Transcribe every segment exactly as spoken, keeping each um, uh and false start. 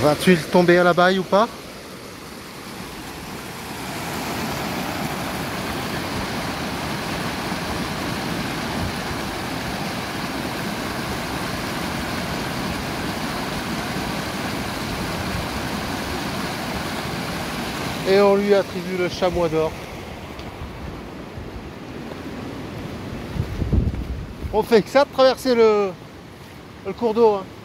Vas-tu tomber à la baille ou pas? Et on lui attribue le chamois d'or. On fait que ça de traverser le, le cours d'eau. Hein.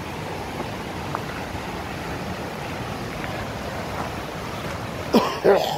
Oh.